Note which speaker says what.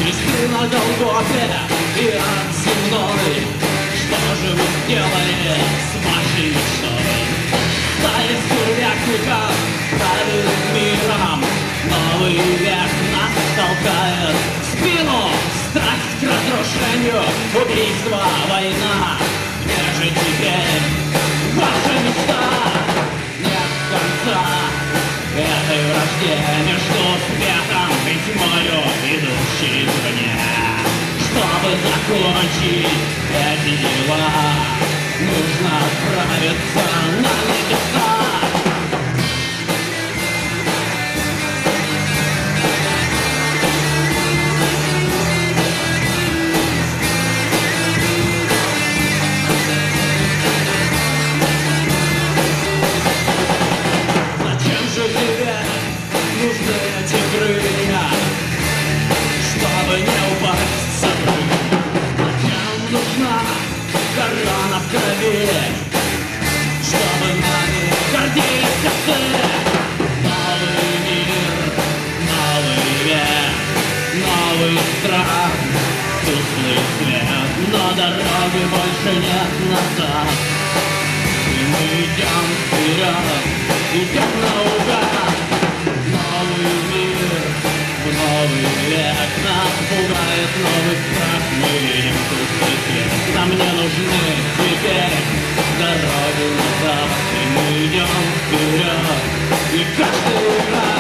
Speaker 1: Кресты на Голгофе и ад земной. Что же вы сделали с вашей мечтой? Стали сурвятников правит миром. Новый век нас толкает в спину. Страсть к разрушению, убийство, война. Где же теперь ваша мечта? Нет конца этой вражде между светом и тьмою, идущей извне. Чтобы закончить эти дела, нужно отправиться на небеса. Нужны эти крылья, чтобы не упасть с обрыва. Зачем нужна корона в крови, чтобы нами гордились отцы? Новый мир, новый век, новый страх, тусклый свет, но дороги больше нет назад. И мы идем вперед, идем наугад. Новый мир, новый век, нас пугает новый страх. Мы видим тусклый свет, нам не нужны теперь дороги назад. И мы идем вперед, и каждый раз